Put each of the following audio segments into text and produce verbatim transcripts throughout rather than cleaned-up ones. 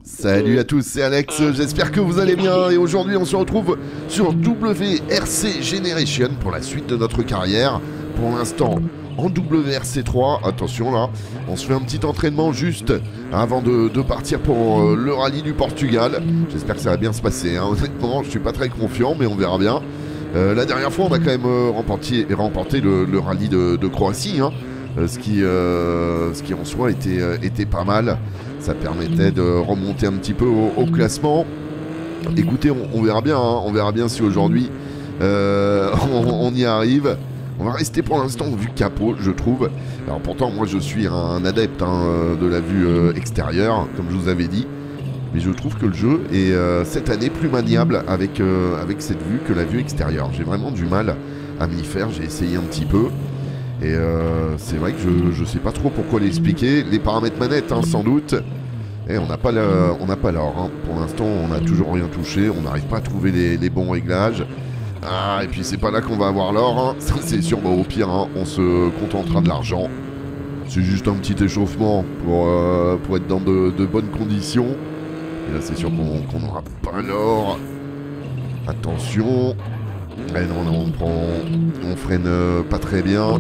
Salut à tous, c'est Alex, j'espère que vous allez bien et aujourd'hui on se retrouve sur W R C Generation pour la suite de notre carrière. Pour l'instant en W R C trois, attention là, on se fait un petit entraînement juste avant de, de partir pour euh, le rallye du Portugal. J'espère que ça va bien se passer, hein. Honnêtement je suis pas très confiant mais on verra bien. Euh, la dernière fois on a quand même euh, remporté, remporté le, le rallye de, de Croatie, hein. euh, ce, qui, euh, ce qui en soi était, euh, était pas mal. Ça permettait de remonter un petit peu au, au classement. Écoutez, on, on verra bien, hein, on verra bien si aujourd'hui euh, on, on y arrive. On va rester pour l'instant en vue capot, je trouve. Alors pourtant, moi je suis un adepte hein, de la vue euh, extérieure, comme je vous avais dit. Mais je trouve que le jeu est euh, cette année plus maniable avec, euh, avec cette vue que la vue extérieure. J'ai vraiment du mal à m'y faire, j'ai essayé un petit peu. Et euh, c'est vrai que je ne sais pas trop pourquoi l'expliquer. Les paramètres manettes, hein, sans doute. Et on n'a pas l'or. Hein. Pour l'instant, on n'a toujours rien touché. On n'arrive pas à trouver les, les bons réglages. Ah, et puis c'est pas là qu'on va avoir l'or. Hein. Ça, c'est sûr. Bon, au pire, hein, on se contentera de l'argent. C'est juste un petit échauffement pour, euh, pour être dans de, de bonnes conditions. Et là, c'est sûr qu'on n'aura pas l'or. Attention. Eh non, non, on prend, on freine pas très bien.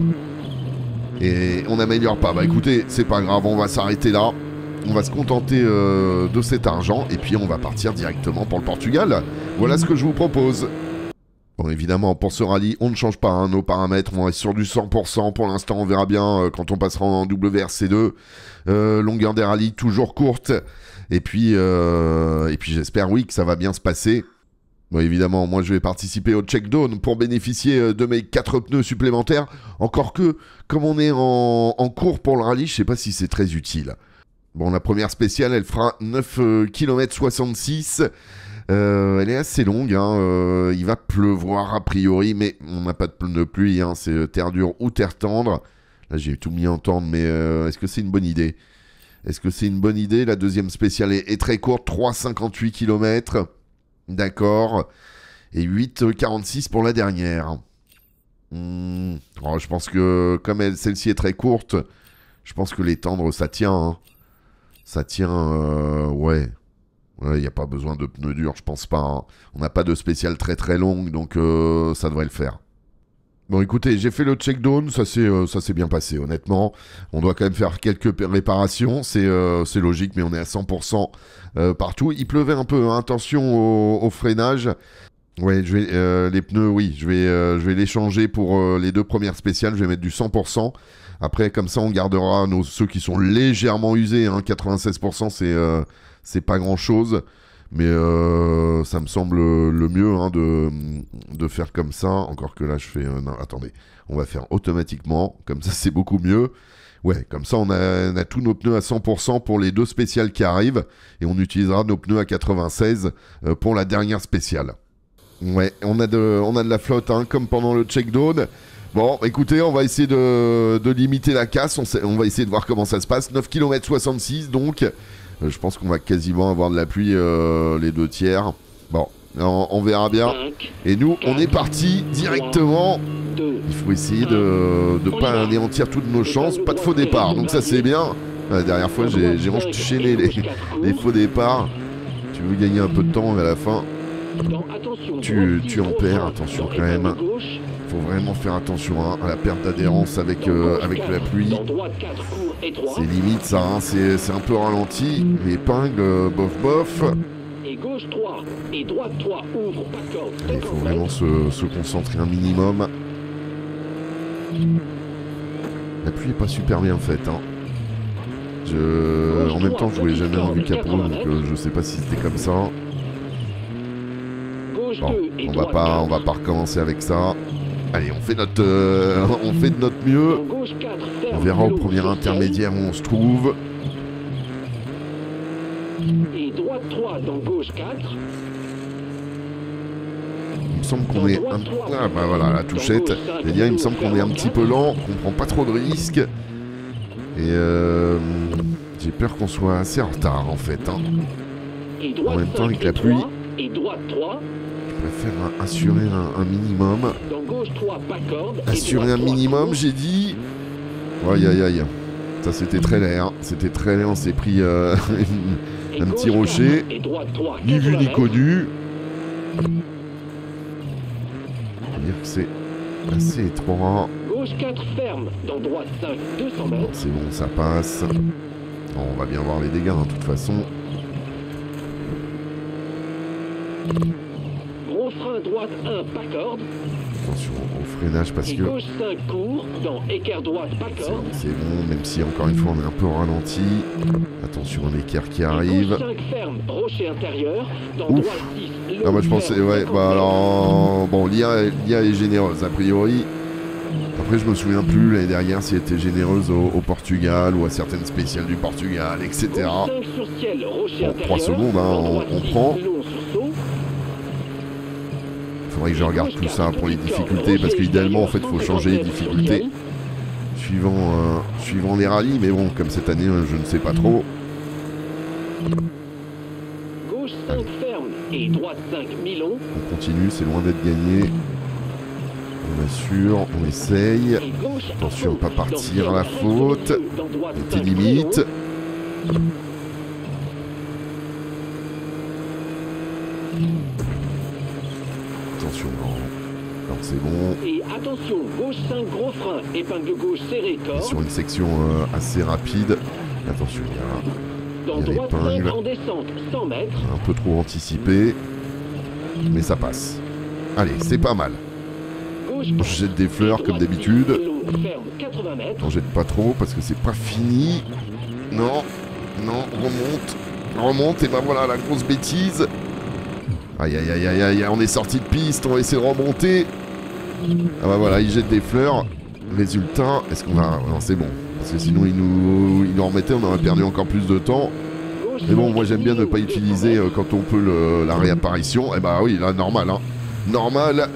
Et on n'améliore pas. Bah écoutez, c'est pas grave, on va s'arrêter là. On va se contenter euh, de cet argent. Et puis on va partir directement pour le Portugal. Voilà ce que je vous propose. Bon, évidemment, pour ce rallye, on ne change pas hein, nos paramètres. On reste sur du cent pour cent. Pour l'instant, on verra bien euh, quand on passera en W R C deux. Euh, longueur des rallyes toujours courte. Et puis, euh, et puis j'espère, oui, que ça va bien se passer. Bon, évidemment, moi je vais participer au check-down pour bénéficier de mes quatre pneus supplémentaires. Encore que, comme on est en, en cours pour le rallye, je sais pas si c'est très utile. Bon, la première spéciale, elle fera neuf kilomètres soixante-six. Euh, elle est assez longue, hein. euh, il va pleuvoir a priori, mais on n'a pas de pneus pluie, hein. C'est terre dure ou terre tendre. Là, j'ai tout mis en tendre, mais euh, est-ce que c'est une bonne idée? Est-ce que c'est une bonne idée? La deuxième spéciale est, est très courte, trois virgule cinquante-huit kilomètres. D'accord. Et huit virgule quarante-six pour la dernière. Mmh. Oh, je pense que, comme celle-ci est très courte, je pense que les tendres, ça tient. Hein. Ça tient, euh, ouais. Il ouais, n'y a pas besoin de pneus durs, je pense pas. Hein. On n'a pas de spéciale très très longue, donc euh, ça devrait le faire. Bon, écoutez, j'ai fait le check-down, ça s'est euh, bien passé, honnêtement. On doit quand même faire quelques réparations, c'est euh, logique, mais on est à cent pour cent euh, partout. Il pleuvait un peu, hein. Attention au, au freinage. Ouais, je vais, euh, les pneus, oui, je vais, euh, je vais les changer pour euh, les deux premières spéciales, je vais mettre du cent pour cent. Après, comme ça, on gardera nos, ceux qui sont légèrement usés, hein. quatre-vingt-seize pour cent, c'est euh, c'est pas grand-chose. Mais euh, ça me semble le mieux hein, de, de faire comme ça. Encore que là, je fais... Euh, non, attendez. On va faire automatiquement. Comme ça, c'est beaucoup mieux. Ouais, comme ça, on a, on a tous nos pneus à cent pour cent pour les deux spéciales qui arrivent. Et on utilisera nos pneus à quatre-vingt-seize euh, pour la dernière spéciale. Ouais, on a de, on a de la flotte, hein, comme pendant le check-down. Bon, écoutez, on va essayer de, de limiter la casse. On, sait, on va essayer de voir comment ça se passe. neuf kilomètres soixante-six, donc... Euh, je pense qu'on va quasiment avoir de la pluie euh, les deux tiers. Bon, on, on verra bien. Et nous, on est parti directement. Il faut essayer de ne pas anéantir toutes nos chances. Pas de faux départ, donc ça c'est bien. La dernière fois, j'ai enchaîné les, les faux départs. Tu veux gagner un peu de temps, mais à la fin, tu, tu en perds. Attention quand même. Il faut vraiment faire attention hein, à la perte d'adhérence avec, euh, avec la pluie. C'est limite ça, hein, c'est un peu ralenti. L'épingle, euh, bof bof. Il faut vraiment se, se concentrer un minimum. La pluie est pas super bien faite. Hein. Je... En même temps, je voulais jamais en vue capot, donc euh, je sais pas si c'était comme ça. Bon, on va pas, on va pas recommencer avec ça. Allez, on fait notre, euh, on fait de notre mieux. On verra au premier intermédiaire où on se trouve. Et droite trois dans gauche quatre. Il me semble qu'on est un... Ah bah voilà, la touchette. C'est-à-dire, il me semble qu'on est un petit peu lent, qu'on prend pas trop de risques. Et euh, j'ai peur qu'on soit assez en retard en fait. Hein. En même temps avec la pluie. Je préfère assurer un, un minimum. Assurer un minimum, j'ai dit. Aïe aïe aïe. Ça c'était très laid. Hein. C'était très laid. On s'est pris euh, un petit rocher, ni vu ni connu. On va dire que c'est assez étroit. Gauche quatre ferme, dans droite cinq, deux cents mètres. C'est bon, ça passe. Bon, on va bien voir les dégâts, hein, de toute façon. Gros frein droite un, pas corde. Attention au freinage parce Et que... gauche cinq court, dans équerre droite, pas C'est corde. bon, c'est bon, même si encore une fois on est un peu au ralenti. Attention, un équerre qui Et arrive. gauche cinq ferme, rocher intérieur, dans Ouf. droite six. Ah, moi je pensais, ouais, bah alors... Bon, l'I A est généreuse a priori. Après, je me souviens plus l'année dernière si elle était généreuse au, au Portugal ou à certaines spéciales du Portugal, et cetera. Bon, trois secondes, hein, on, on prend. Il faudrait que je regarde tout ça pour les difficultés, parce qu'idéalement, en fait, il faut changer les difficultés suivant, euh, suivant les rallyes. Mais bon, comme cette année, je ne sais pas trop. Gauche cinq ferme et droite cinq Milon. On continue, c'est loin d'être gagné. On assure, on essaye. Attention, pas partir à la faute. Tes limites. Attention, non. Non, c'est bon. Et attention, gauche cinq gros frein, épingle gauche serrée, corde. Sur une section euh, assez rapide. Attention, il y a, Dans il y a droite cinq l'épingle. en descente, cent mètres. Un peu trop anticipé. Mais ça passe. Allez, c'est pas mal. Je jette des fleurs comme d'habitude. On jette pas trop parce que c'est pas fini. Non, non, remonte. Remonte et ben voilà la grosse bêtise. Aïe aïe aïe aïe aïe, on est sorti de piste, on va essayer de remonter. Ah bah voilà, il jette des fleurs. Résultat, est-ce qu'on va... Non, c'est bon. Parce que sinon il nous, il nous remettait, on aurait perdu encore plus de temps. Mais bon, moi j'aime bien ne pas utiliser euh, quand on peut le, la réapparition. Et bah oui, là, normal, hein. Normal.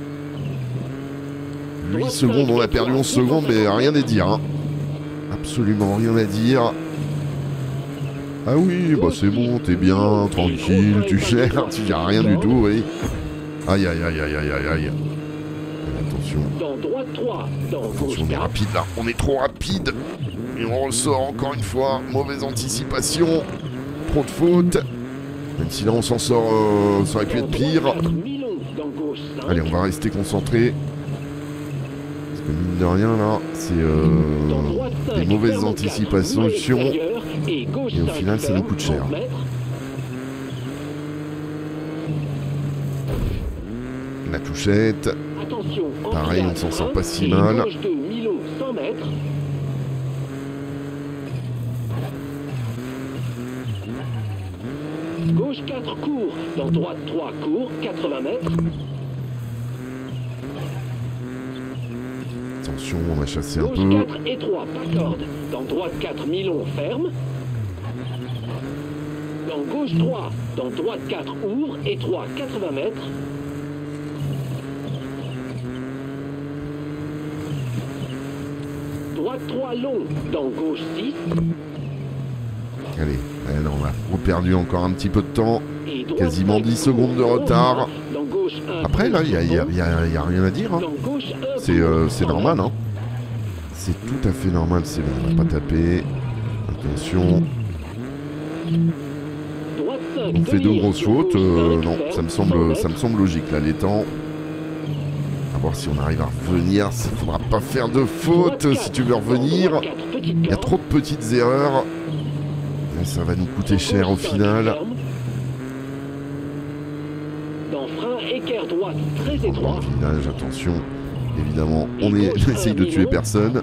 huit secondes, on a perdu onze secondes, mais rien à dire. Hein. Absolument rien à dire. Ah oui, bah c'est bon, t'es bien, tranquille, tu gères, tu gères rien du tout, oui. Aïe, aïe, aïe, aïe, aïe, aïe, aïe. Attention. Attention, on est rapide là, on est trop rapide. Et on ressort encore une fois, mauvaise anticipation. Trop de fautes. Même si là on s'en sort, euh, ça aurait pu être pire. Allez, on va rester concentré. Mine de rien là, c'est euh, des mauvaises anticipations et au final ça nous coûte cher. La touchette, pareil on s'en sort pas si mal. Gauche quatre court, dans droite trois court, quatre-vingts mètres. Attention, on va chasser un Gauche peu. quatre et trois, pas corde. Dans droite quatre, Milon, ferme. Dans gauche trois, dans droite quatre, ouvre. Et trois, quatre-vingts mètres. Droite trois, long. Dans gauche six. Allez, allez on a reperdu encore un petit peu de temps. Quasiment dix secondes de retard. Après, là, il n'y a, y a, y a, y a rien à dire. Hein. C'est euh, normal. Hein. C'est tout à fait normal. C'est bon, on n'a pas tapé. Attention. On fait deux grosses fautes. Euh, non, ça me, semble, ça me semble logique, là, les temps. À voir si on arrive à revenir. Il ne faudra pas faire de fautes si tu veux revenir. Il y a trop de petites erreurs. Et ça va nous coûter cher au final. Droite, très étroit. Village, attention, évidemment, on, est, on essaye de tuer personne.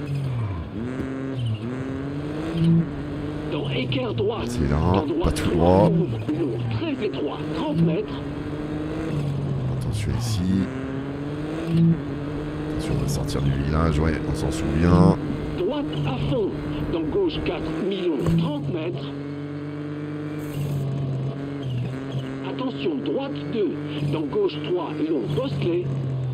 C'est là, pas tout droit. Très étroit, trente mètres. Attention ici. Attention, on va sortir du village, ouais, on s'en souvient. Droite à fond, dans gauche quatre, Milon, trente mètres. Attention, droite deux, dans gauche trois, long, Bosselet.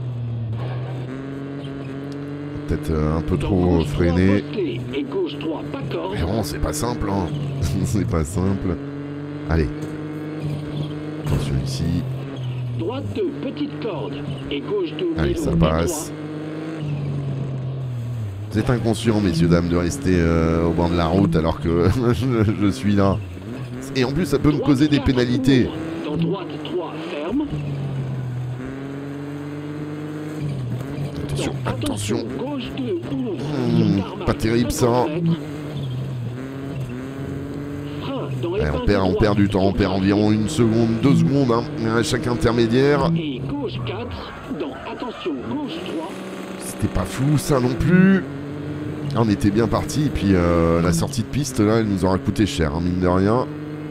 Peut-être euh, un peu trop freiné. Et gauche trois, pas corde. Mais bon, c'est pas simple, hein. C'est pas simple. Allez. Attention ici. Droite deux, petite corde. Et gauche deux, allez, ça passe. Vous êtes inconscient, messieurs, dames, de rester euh, au bord de la route alors que je, je suis là. vitesse. Et en plus, ça peut me causer des pénalités. Dans droite trois, ferme. Attention, attention. Gauche deux, ouvre. Mmh, pas terrible ça. Ouais, on, perd, on perd du temps, on perd environ une seconde, deux secondes hein, à chaque intermédiaire. Et gauche quatre, dans attention, gauche trois. C'était pas fou ça non plus. On était bien parti et puis euh, la sortie de piste là, elle nous aura coûté cher, hein, mine de rien.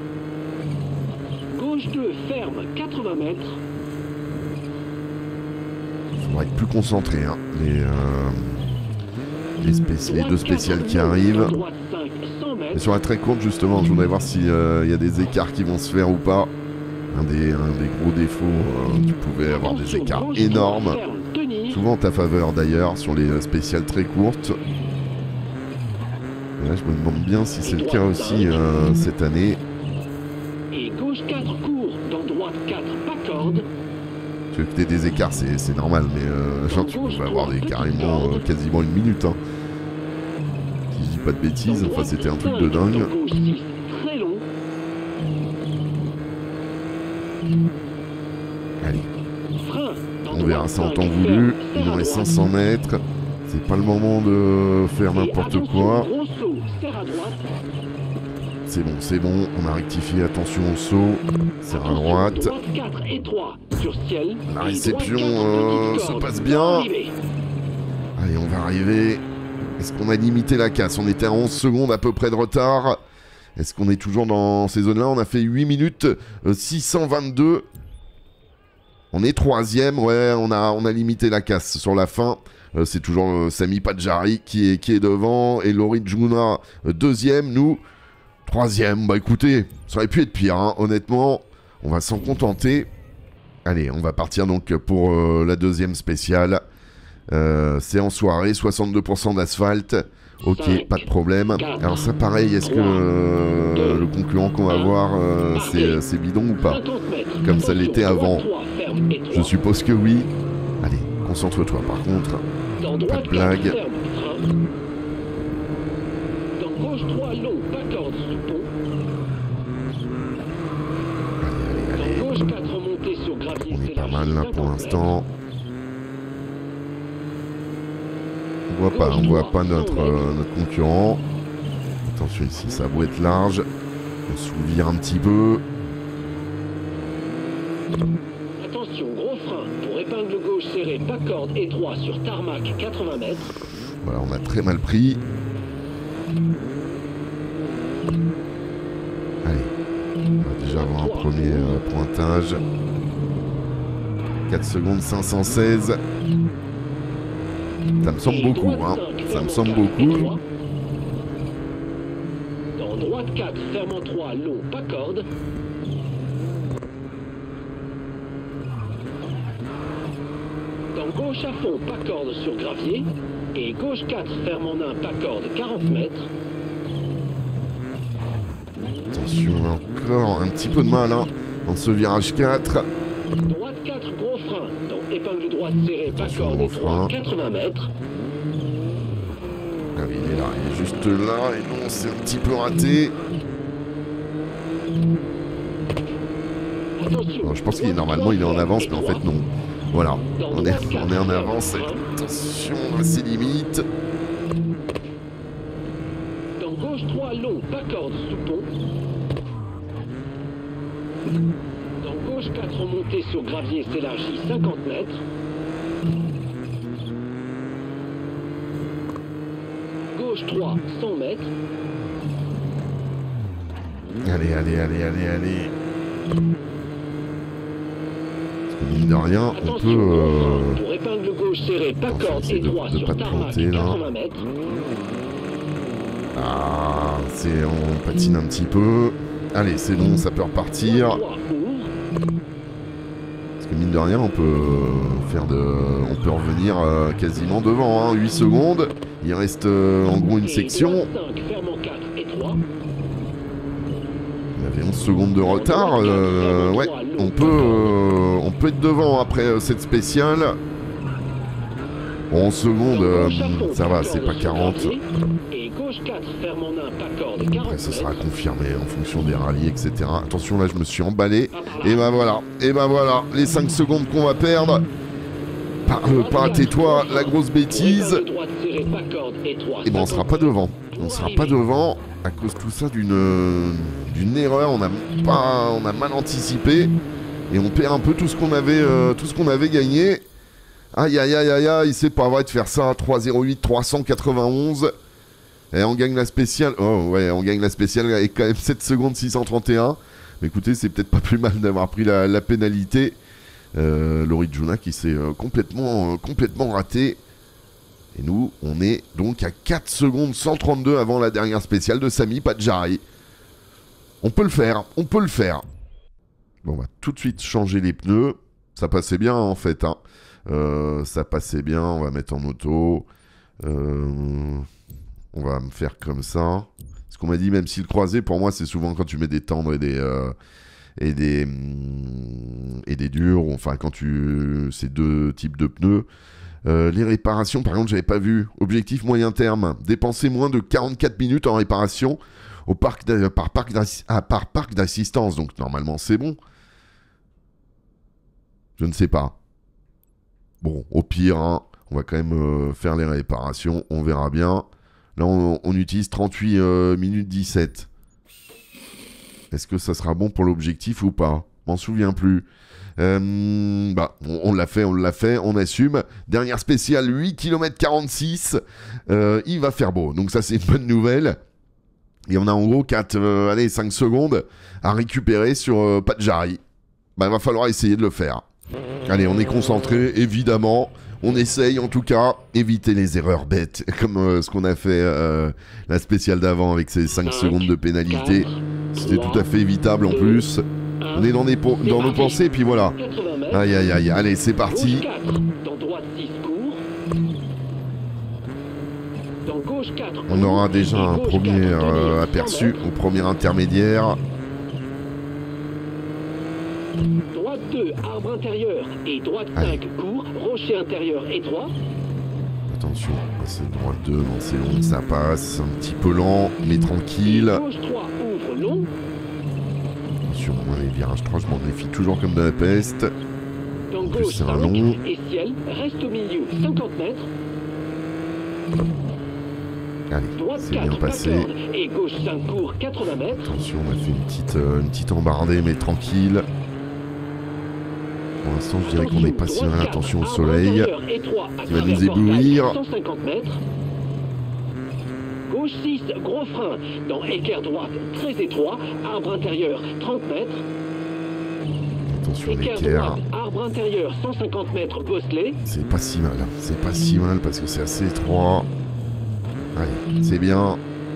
Gauche deux, ferme, quatre-vingts mètres. Il faudra être plus concentré, hein. Les, euh, les, spéci les deux spéciales qui arrivent. Et sur la très courte justement, je voudrais voir s'il euh, y a des écarts qui vont se faire ou pas. Un des, un des gros défauts, euh, tu pouvais avoir des écarts énormes. Souvent en ta faveur d'ailleurs sur les spéciales très courtes. Et là je me demande bien si c'est le cas aussi euh, cette année. Et gauche quatre court, dans droite quatre pas corde. Tu veux que tu aies des écarts, c'est normal, mais euh, genre tu pouvais avoir des carrément euh, quasiment une minute. Hein. Si je dis pas de bêtises, enfin c'était un truc de dingue. Allez, on verra ça en temps voulu. Il nous reste cinq cents mètres. C'est pas le moment de faire n'importe quoi. C'est bon, c'est bon. On a rectifié. Attention au saut. Serre à droite. La réception euh, se passe bien. Allez, on va arriver. Est-ce qu'on a limité la casse? On était à onze secondes à peu près de retard. Est-ce qu'on est toujours dans ces zones-là? On a fait huit minutes euh, six cent vingt-deux. On est troisième. Ouais, on a, on a limité la casse sur la fin. Euh, c'est toujours euh, Sami Padjari qui est, qui est devant. Et Laurie Djouna, euh, deuxième. Nous, troisième. Bah écoutez, ça aurait pu être pire. Hein. Honnêtement, on va s'en contenter. Allez, on va partir donc pour euh, la deuxième spéciale. Euh, c'est en soirée, soixante-deux pour cent d'asphalte. Ok, cinq, pas de problème. quatre, alors ça pareil, est-ce que euh, deux, le concurrent qu'on va un, voir, euh, c'est bidon ou pas? Comme ça l'était avant. Je suppose que oui. Allez, concentre-toi par contre. Pas de blague. Allez, allez, allez. On est pas mal là pour l'instant. On voit pas, on voit pas notre, euh, notre concurrent. Attention ici, ça va être large. On s'ouvre un petit peu. Attention, gros frein pour épingle gauche serrée, pas corde étroit sur tarmac quatre-vingts mètres. Voilà, on a très mal pris. Allez, on va déjà avoir un premier euh, pointage. quatre secondes cinq cent seize. Ça me semble beaucoup, hein. Ça me semble beaucoup. Dans droite quatre, fermant trois, long, pas corde. Dans gauche à fond, pas corde sur gravier. Et gauche quatre, fermant un, pas corde, quarante mètres. Attention, encore un petit peu de mal, hein, dans ce virage quatre. Droite quatre, gros frein. Dans épingle droite serrée, pas corde, étroit, quatre-vingts mètres. Ah oui, il est là, il est juste là, et non, c'est un petit peu raté. Non, je pense qu'il est normalement, il est en avance, mais en fait non. Voilà, on est, on est en avance. Attention à ses limites. Dans gauche trois, long, pas corde, sous pont. Dans gauche quatre, remontée sur gravier s'élargit cinquante mètres. Gauche trois, cent mètres. Allez, allez, allez, allez, allez. Parce que mine de rien, on peut... Euh... Pour épingle gauche serrée, pas corde de, étroit de sur pas te tarmac planter, là. quatre-vingts mètres. Ah, c'est, on patine un petit peu. Allez, c'est bon, ça peut repartir. Parce que mine de rien, on peut faire de, on peut revenir euh, quasiment devant. Hein, huit secondes. Il reste euh, en gros une section. On avait onze secondes de retard. Euh, ouais, on peut, euh, on peut être devant après euh, cette spéciale. Bon, onze secondes, euh, ça va, c'est pas quarante. quatre, ferme en un, pas corde, quarante Après, ça sera mètres. confirmé en fonction des rallyes, et cetera. Attention, là, je me suis emballé. Et ben voilà, et ben voilà, les cinq secondes qu'on va perdre. Parle pas, tais-toi, la grosse bêtise. Départ de droite serré, pas corde, et trois, Et ben on sera pas devant. On sera pas devant à cause de tout ça d'une d'une erreur. On a pas, on a mal anticipé et on perd un peu tout ce qu'on avait, euh, tout ce qu'on avait gagné. Aïe aïe aïe aïe aïe, c'est pas vrai de faire ça. trois zéro huit trois cent quatre-vingt-onze. Et on gagne la spéciale. Oh ouais, on gagne la spéciale avec quand même sept secondes six cent trente et un. Mais écoutez, c'est peut-être pas plus mal d'avoir pris la, la pénalité. Euh, Laurie Juna qui s'est euh, complètement, euh, complètement raté. Et nous, on est donc à quatre secondes cent trente-deux avant la dernière spéciale de Sami Padjari. On peut le faire, on peut le faire. Bon, on va tout de suite changer les pneus. Ça passait bien en fait. Hein. Euh, ça passait bien, on va mettre en auto. Euh, on va me faire comme ça. Ce qu'on m'a dit, même si le croisé, pour moi, c'est souvent quand tu mets des tendres et des... Euh, et des et des durs, enfin quand tu ces deux types de pneus. Euh, les réparations, par contre, j'avais pas vu. Objectif moyen terme, dépenser moins de quarante-quatre minutes en réparation au parc par parc ah, par parc d'assistance. Donc normalement c'est bon. Je ne sais pas. Bon, au pire, hein, on va quand même euh, faire les réparations, on verra bien. Là, on, on utilise trente-huit euh, minutes dix-sept. Est-ce que ça sera bon pour l'objectif ou pas? M'en souviens plus. Euh, bah, on, on l'a fait, on l'a fait, on assume. Dernière spéciale, huit kilomètres quarante-six. Euh, il va faire beau. Donc ça, c'est une bonne nouvelle. Et on a en gros quatre, euh, allez, cinq secondes à récupérer sur euh, Padjari. Bah, il va falloir essayer de le faire. Allez, on est concentré, évidemment. On essaye, en tout cas, éviter les erreurs bêtes, comme euh, ce qu'on a fait euh, la spéciale d'avant avec ces cinq secondes de pénalité. C'était tout à fait évitable en plus. On est dans, des dans nos pensées, et puis voilà. Aïe, aïe, aïe. Allez, c'est parti. On aura déjà un premier euh, aperçu au premier intermédiaire. Droite deux, arbre intérieur. Et droite cinq, court, rocher intérieur étroit. Attention, c'est droite deux, non, c'est long, ça passe. Un petit peu lent, mais tranquille. Gauche trois, ouvre long. Attention, les virages trois, je m'en méfie toujours comme de la peste. Dans En plus, gauche c'est un cinq, long. et ciel, reste au milieu, cinquante mètres. Allez, c'est bien passé. Et gauche cinq court, quatre-vingts mètres. Attention, on a fait une petite, euh, une petite embardée, mais tranquille. Pour l'instant, je dirais qu'on n'est pas si mal. Attention au soleil qui va nous éblouir. cent cinquante mètres. Gauche six, gros frein. Dans équerre droite, très étroit. Arbre intérieur, trente mètres. Attention à Équerre l'équerre. droite, arbre intérieur, cent cinquante mètres, bosselet. C'est pas si mal. C'est pas si mal parce que c'est assez étroit. Allez, c'est bien.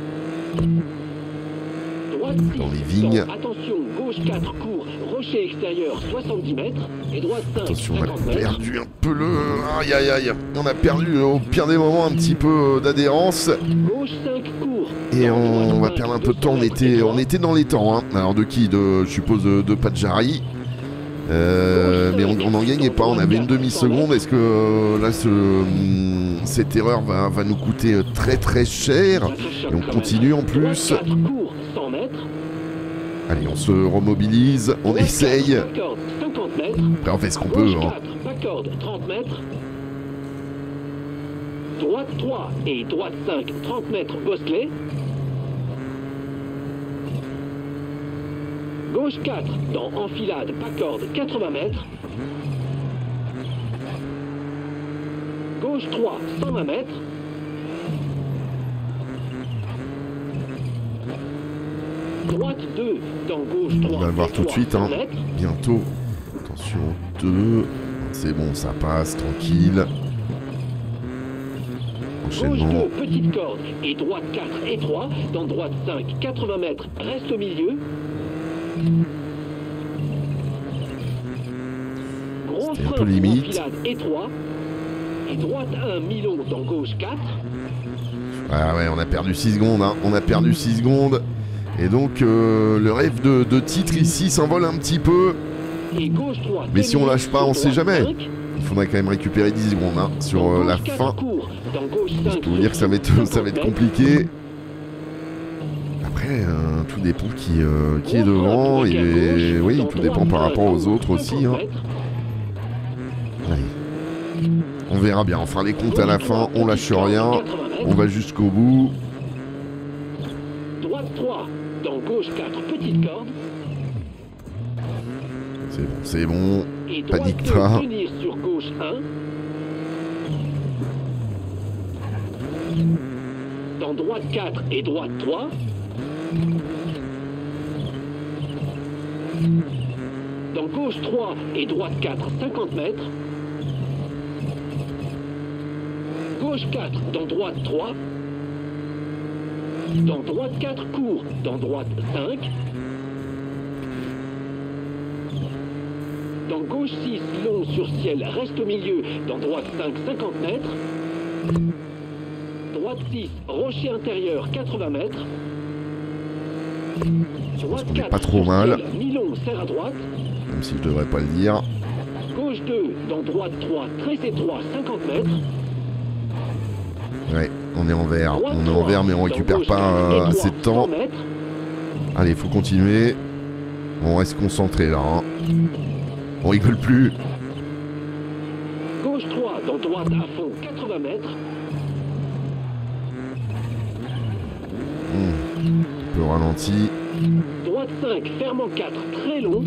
Droite Dans six, les vignes. dans, attention, gauche quatre, court, rocher extérieur, soixante-dix mètres. Et droite cinq, Attention, on a cinquante mètres. perdu un peu le... Aïe, aïe, aïe. On a perdu au pire des moments un petit peu d'adhérence. Gauche cinq, court. Et on, on va perdre un peu de temps. On était, on était dans les temps. Hein. Alors de qui de, je suppose de, de Padjari. Euh, mais on n'en gagnait pas. On avait une demi-seconde. Est-ce que euh, là, ce, hum, cette erreur va, va nous coûter très très cher? Et on continue en plus. Droite quatre, court, cent mètres. Allez, on se remobilise. On Droite essaye. quatre, bacorde, cinquante mètres. Après, on fait ce qu'on peut. Gauche Hein. quatre, bacorde, trente mètres. Droite trois et droite cinq, trente mètres, bosselet. Gauche quatre, dans enfilade, bacorde, quatre-vingts mètres. Gauche trois, cent vingt mètres. Droite deux, dans gauche trois. On va le voir tout de suite. Hein. Bientôt. Attention, deux. C'est bon, ça passe, tranquille. Gauche Enchaînement. deux, petite corde. Et droite quatre, étroit. Dans droite cinq, quatre-vingts mètres. Reste au milieu. Gros C'était un frein, peu limite. enfilade, étroit. Et droite un, mi-long. Dans gauche quatre. Ah ouais, on a perdu six secondes. Hein. On a perdu six secondes. Et donc, euh, le rêve de, de titre ici s'envole un petit peu. Et gauche trois, Mais si on lâche pas, on sait droite jamais. cinq. Il faudrait quand même récupérer dix secondes hein, sur Dans euh, la gauche quatre, fin. court. Dans gauche Je cinq, peux vous dire que ça va être, ça va être compliqué. après, euh, tout dépend qui, euh, qui est devant. Et oui, tout dépend par rapport aux autres aussi. Hein. Allez. On verra bien. On fera les comptes à la fin. On lâche rien. On va jusqu'au bout. Droite trois, dans gauche quatre, petite corde. C'est bon, c'est bon. Et Panique droite pas. deux, tenir sur gauche un. Dans droite quatre et droite trois. Dans gauche trois et droite quatre, cinquante mètres. Gauche quatre, dans droite trois. Dans droite quatre, court, dans droite cinq. Dans gauche six, long sur ciel, reste au milieu, dans droite cinq, cinquante mètres. Droite six, rocher intérieur, quatre-vingts mètres. Droite qu'on est quatre, pas trop sur mal. ciel, mi-long, serre à droite. Même si je devrais pas le dire. Gauche deux, dans droite trois, très étroit, cinquante mètres. Ouais, on est en vert. Droite On est en trois, vert, mais on dans récupère gauche pas quatre, euh, étroit, assez de temps. cent mètres. Allez, il faut continuer. On reste concentré là. Hein. On rigole plus. Gauche trois, dans droite à fond, quatre-vingts mètres. Mmh. Un peu ralenti. Droite cinq, fermant quatre, très long.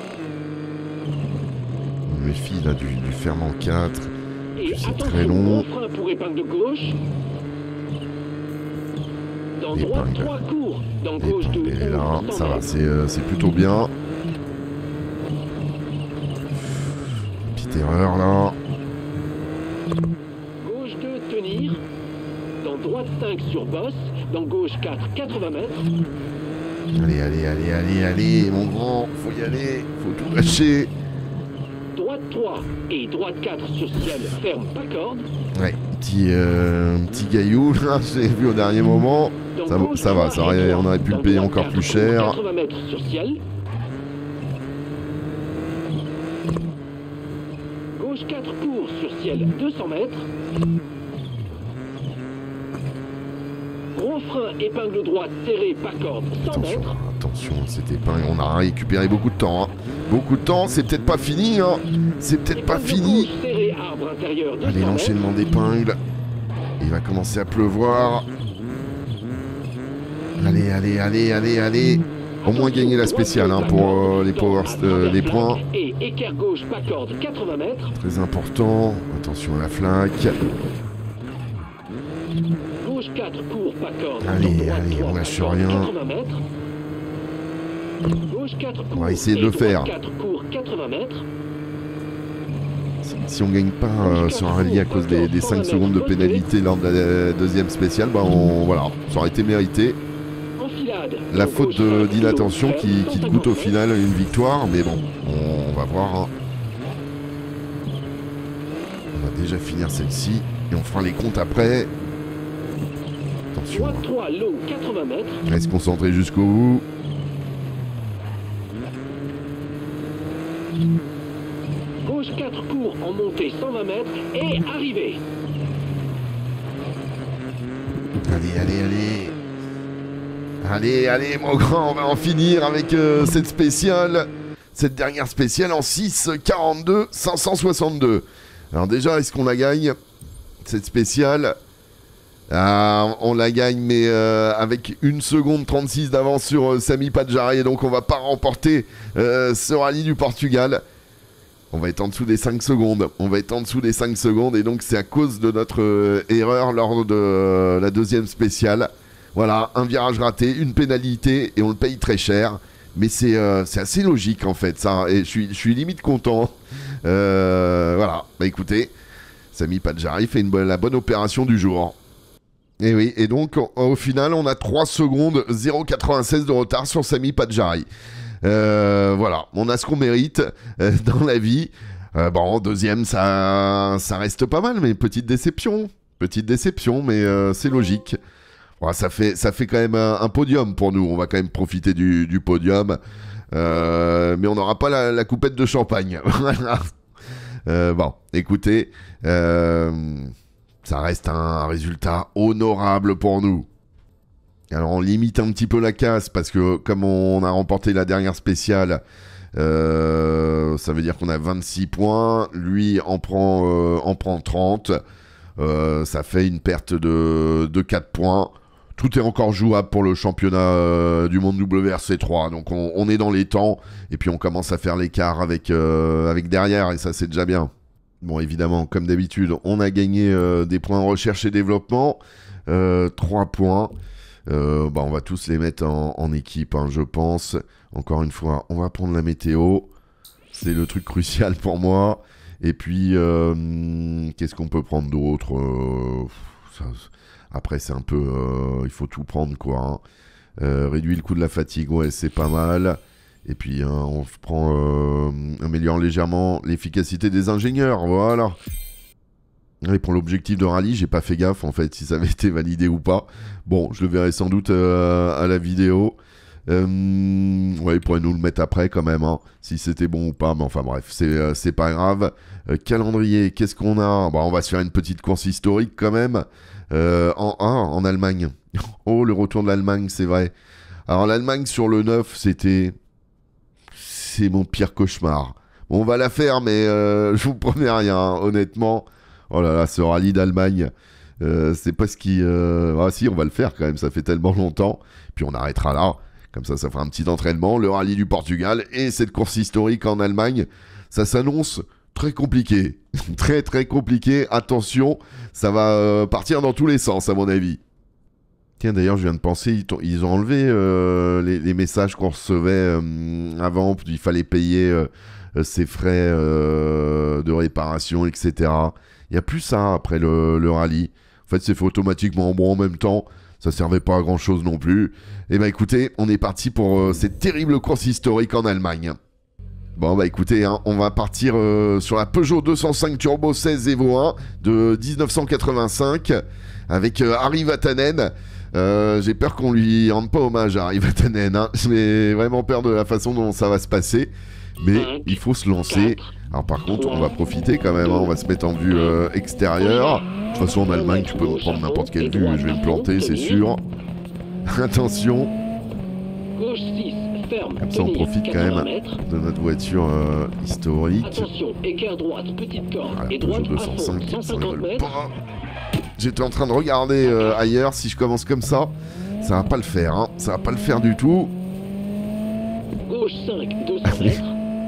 On me méfie là du, du fermant quatre. Et C'est attention, très long. gros frein pour épingle de gauche. Dans droite Épingle. trois, court. Dans gauche deux, Et là, cent ça va, mètres. c'est euh, c'est plutôt bien. Petite erreur là. Gauche deux, tenir. Dans droite cinq sur bosse. Dans gauche quatre, quatre-vingts mètres. Allez, allez, allez, allez, allez, mon grand, faut y aller, faut tout lâcher. Droite trois et droite quatre sur ciel, ferme, pas corde. Ouais, petit, euh, petit gaillou là, j'ai vu au dernier moment. Dans Ça, gauche ça va, trois ça aurait- et on aurait pu dans le payer droite encore quatre, plus cher. quatre-vingts mètres sur ciel. Gauche quatre, court sur ciel, deux cents mètres. Gros frein, épingle droite, serré, pas corde, cent Attention, mètres. attention, c'était pas. On a récupéré beaucoup de temps. Hein. Beaucoup de temps, c'est peut-être pas fini. Hein. C'est peut-être pas Épingle fini. gauche, serré, arbre intérieur, deux Allez, cents l'enchaînement d'épingles. Il va commencer à pleuvoir. Allez, allez, allez, allez, allez. Au moins gagner la spéciale hein, pour euh, les, power, euh, les points. Et équerre gauche, pas corde, quatre-vingts mètres. Très important. Attention à la flaque. Gauche quatre, court, pas corde. Allez, Droite allez, trois, on lâche pas corde, rien. quatre-vingts mètres. Gauche quatre, court. On va essayer de le et droite faire. quatre, court, quatre-vingts mètres. Si, si on gagne pas euh, sur un rallye à cause des, des cinq secondes de pénalité lors de la deuxième spéciale, bah on, voilà, ça aurait été mérité. Enfilade. La Dans faute gauche de- cinq, d'inattention ferme, qui, qui te coûte au cent cinquante final une victoire, mais bon, on, on va voir. Hein. On va déjà finir celle-ci et on fera les comptes après. Attention, Droite trois, long, quatre-vingts mètres. reste concentré jusqu'au bout. Gauche quatre, court, en montée, cent vingt mètres. Et arrivé. Allez, allez, allez. Allez, allez, mon grand, on va en finir avec euh, cette spéciale. Cette dernière spéciale en six quarante-deux cinq cent soixante-deux. Alors déjà, est-ce qu'on la gagne, cette spéciale? Ah, on la gagne, mais euh, avec une seconde trente-six d'avance sur euh, Sami Padjari. Et donc, on va pas remporter euh, ce rallye du Portugal. On va être en dessous des cinq secondes. On va être en dessous des cinq secondes. Et donc, c'est à cause de notre euh, erreur lors de euh, la deuxième spéciale. Voilà, un virage raté, une pénalité. Et on le paye très cher. Mais c'est euh, c'est assez logique, en fait, ça. Et je suis, je suis limite content. Euh, voilà, bah écoutez, Sami Padjari fait une bonne, la bonne opération du jour. Et oui, et donc, au, au final, on a trois secondes, zéro virgule quatre-vingt-seize de retard sur Sami Padjari. Euh, voilà, on a ce qu'on mérite euh, dans la vie. Euh, bon, deuxième, ça, ça reste pas mal, mais petite déception. Petite déception, mais euh, c'est logique. Bon, ça, fait, ça fait quand même un, un podium pour nous. On va quand même profiter du, du podium. Euh, mais on n'aura pas la, la coupette de champagne. Voilà. Euh, bon, écoutez, euh, ça reste un résultat honorable pour nous. Alors on limite un petit peu la casse parce que comme on a remporté la dernière spéciale, euh, ça veut dire qu'on a vingt-six points. Lui en prend, euh, en prend trente. Euh, ça fait une perte de, de quatre points. Tout est encore jouable pour le championnat euh, du monde W R C trois. Donc on, on est dans les temps. Et puis on commence à faire l'écart avec, euh, avec derrière. Et ça, c'est déjà bien. Bon, évidemment, comme d'habitude, on a gagné euh, des points en recherche et développement. Euh, trois points. Euh, bah, on va tous les mettre en, en équipe, hein, je pense. Encore une fois, on va prendre la météo. C'est le truc crucial pour moi. Et puis, euh, qu'est-ce qu'on peut prendre d'autre euh, ça, Après, c'est un peu... Euh, il faut tout prendre, quoi. Hein. Euh, réduit le coût de la fatigue, ouais, c'est pas mal. Et puis, hein, on prend... Euh, améliore légèrement l'efficacité des ingénieurs, voilà. Et pour l'objectif de rallye, j'ai pas fait gaffe, en fait, si ça avait été validé ou pas. Bon, je le verrai sans doute euh, à la vidéo. Euh, ouais, il pourrait nous le mettre après quand même, hein, si c'était bon ou pas, mais enfin bref, c'est euh, c'est pas grave. Euh, calendrier, qu'est-ce qu'on a? Bah, on va se faire une petite course historique quand même, euh, en un, en Allemagne. Oh, le retour de l'Allemagne, c'est vrai. Alors l'Allemagne sur le neuf, c'était... C'est mon pire cauchemar. Bon, on va la faire, mais euh, je vous promets rien, hein, honnêtement. Oh là là, ce rallye d'Allemagne, euh, c'est pas ce qui... Euh... Ah si, on va le faire quand même, ça fait tellement longtemps. Puis on arrêtera là. Comme ça, ça fera un petit entraînement, le rallye du Portugal et cette course historique en Allemagne. Ça s'annonce très compliqué. très très compliqué. Attention, ça va euh, partir dans tous les sens à mon avis. Tiens, d'ailleurs, je viens de penser, ils, ils ont enlevé euh, les, les messages qu'on recevait euh, avant. Il fallait payer euh, ses frais euh, de réparation, et cetera. Il n'y a plus ça après le, le rallye. En fait, c'est fait automatiquement. Bon, en même temps... Ça servait pas à grand chose non plus. Et bah écoutez, on est parti pour euh, cette terrible course historique en Allemagne. Bon bah écoutez, hein, on va partir euh, sur la Peugeot deux cent cinq Turbo seize Evo un de dix-neuf cent quatre-vingt-cinq avec euh, Harry Vatanen. Euh, j'ai peur qu'on lui rende pas hommage à Harry Vatanen. Hein. J'ai vraiment peur de la façon dont ça va se passer. Mais il faut se lancer. Alors par contre, on va profiter quand même. Hein. On va se mettre en vue euh, extérieure. De toute façon, en Allemagne, tu peux me prendre n'importe quelle vue. Je vais me planter, c'est sûr. Attention. Comme ça, on profite quand même de notre voiture euh, historique. Voilà, Peugeot deux cent cinq, ça rigole pas. J'étais en train de regarder euh, ailleurs. Si je commence comme ça, ça va pas le faire. Hein. Ça va pas le faire du tout. Gauche cinq, deux cents mètres.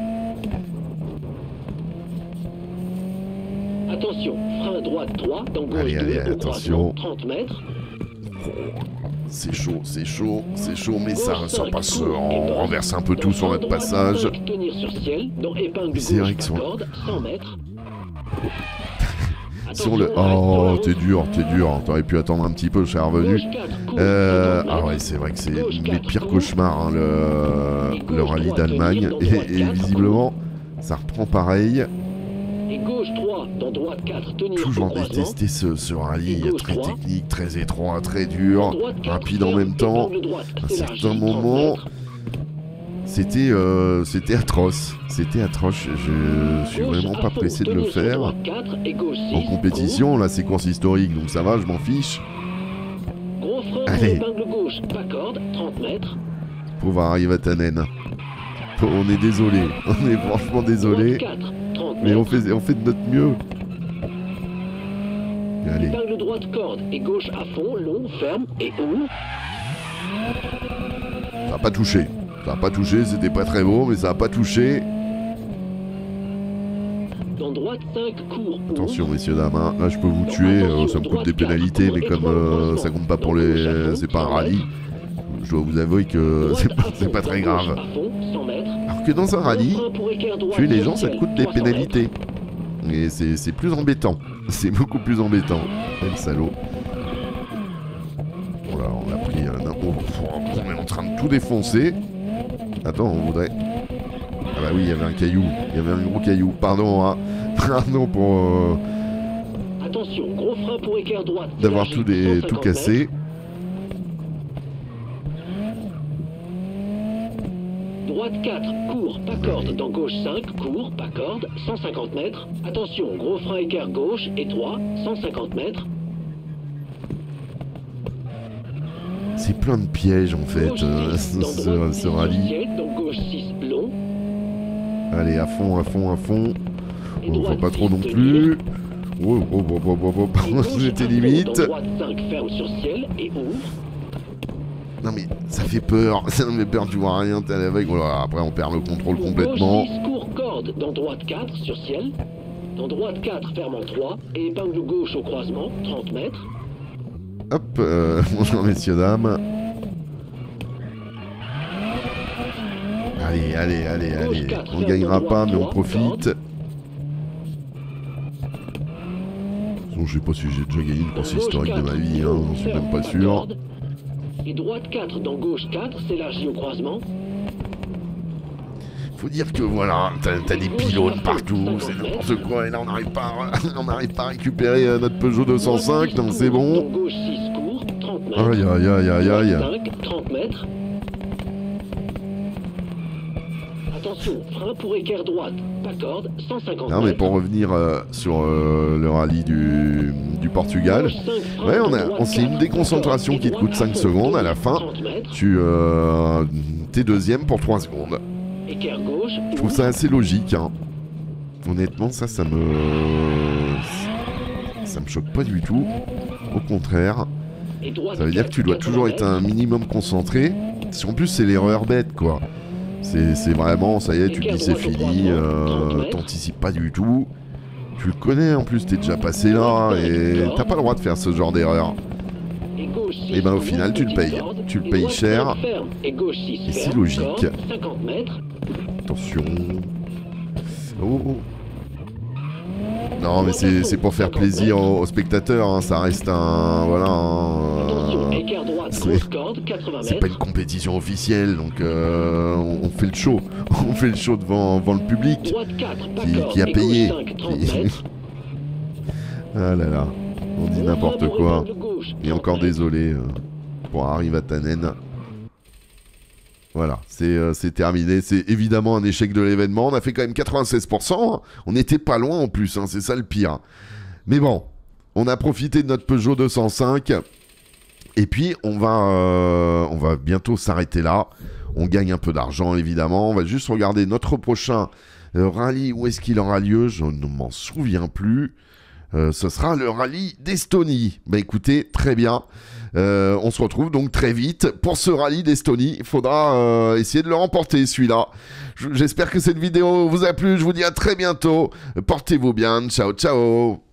Attention, frein droite trois, dans gauche allez, allez, deux, attention. trente mètres. Oh, c'est chaud, c'est chaud, c'est chaud, mais ça, ça passe. On renverse un peu tout sur notre passage. C'est vrai que sur... sur le... Oh, t'es dur, t'es dur. T'aurais pu attendre un petit peu, je serais revenu. Euh... Ah ouais, c'est vrai que c'est mes pires cauchemars, hein, le... le rallye d'Allemagne. Et, et visiblement, ça reprend pareil. Toujours détesté ce, ce rallye, très technique, très étroit, très dur, rapide en même temps. À un certain moment, c'était euh, c'était atroce. C'était atroce. Je suis vraiment pas pressé de le faire. En compétition, là, c'est course historique, donc ça va, je m'en fiche. Allez. Pauvre Harry Vatanen. On est désolé. On est franchement désolé. Mais on fait, on fait de notre mieux. Allez. Épingle droite corde et gauche à fond, long, ferme et haut. Ça n'a pas touché. Ça n'a pas touché, c'était pas très beau, mais ça n'a pas touché. Dans droite cinq, court. Attention messieurs dames, hein. Là je peux vous tuer, euh, ça me coûte des pénalités, mais comme euh, ça compte pas pour les... c'est pas un rallye, je dois vous avouer que c'est pas, c'est pas très grave. Alors que dans un rallye, tuer les gens ça coûte des pénalités. Et c'est plus embêtant. C'est beaucoup plus embêtant. Quel salaud. Oh là, on a pris un... Oh, on est en train de tout défoncer. Attends, on voudrait... Ah bah oui, il y avait un caillou. Il y avait un gros caillou. Pardon, hein. Pardon pour... Euh... Attention, gros frein pour équerre droite. D'avoir tout, des... tout cassé. Droite quatre, court, pas corde. Dans gauche cinq, court, pas corde, cent cinquante mètres. Attention, gros frein équerre gauche, étroit, cent cinquante mètres. C'est plein de pièges en fait, euh, ce, ce, ce rallye. Allez, à fond, à fond, à fond. On va pas trop non plus. Oh, oh, oh, oh, oh, oh, oh. J'étais limite. Non mais ça fait peur, ça me fait peur, tu vois rien, t'es avec. Voilà, après on perd le contrôle complètement. Gauche six, court corde dans droite quatre sur ciel. Dans droite quatre, ferme en trois. Et épingle gauche au croisement, trente mètres. Hop, euh, bonjour messieurs, dames. Allez, allez, allez, allez. On gagnera pas, mais on profite. Bon, je sais pas si j'ai déjà gagné une course historique de ma vie, hein, j'en suis même pas sûr. Et droite quatre dans gauche quatre, s'élargit au croisement. Faut dire que voilà, t'as t'as des pylônes partout, c'est n'importe quoi, et là on n'arrive pas, on n'arrive pas à récupérer euh, notre Peugeot deux cent cinq, donc c'est bon. Aïe aïe aïe aïe aïe. trente mètres. Attention, frein pour équerre droite, pas corde, cent cinquante mètres. Non mais pour revenir euh, sur euh, le rallye du, du Portugal, ouais, on a, on, c'est une déconcentration qui te coûte cinq secondes, à la fin, tu euh, t'es deuxième pour trois secondes. Je trouve ça assez logique, hein. Honnêtement, ça, ça me... Ça me choque pas du tout. Au contraire. Ça veut dire que tu dois toujours être un minimum concentré. En plus, c'est l'erreur bête, quoi. C'est vraiment, ça y est, tu te dis c'est fini, euh, t'anticipes pas du tout. Tu le connais, en plus, t'es déjà passé là, et t'as pas le droit de faire ce genre d'erreur. Et ben au final, tu le payes. Tu le payes cher. Et c'est logique. Attention. Oh, oh. Non, mais c'est pour faire plaisir aux, aux spectateurs, hein. Ça reste un... Voilà, un... C'est pas une compétition officielle, donc euh, on, on fait le show. On fait le show devant, devant le public qui, qui a payé. Qui... Ah là là, on dit n'importe quoi. Et encore désolé euh, pour Arrive à Tannen. Voilà, c'est euh, terminé. C'est évidemment un échec de l'événement. On a fait quand même quatre-vingt-seize pour cent. Hein. On n'était pas loin en plus, hein. C'est ça le pire. Mais bon, on a profité de notre Peugeot deux cent cinq. Et puis, on va, euh, on va bientôt s'arrêter là. On gagne un peu d'argent, évidemment. On va juste regarder notre prochain euh, rallye. Où est-ce qu'il aura lieu? Je ne m'en souviens plus. Euh, ce sera le rallye d'Estonie. Bah écoutez, très bien. Euh, on se retrouve donc très vite pour ce rallye d'Estonie. Il faudra euh, essayer de le remporter, celui-là. J'espère que cette vidéo vous a plu. Je vous dis à très bientôt. Portez-vous bien. Ciao, ciao.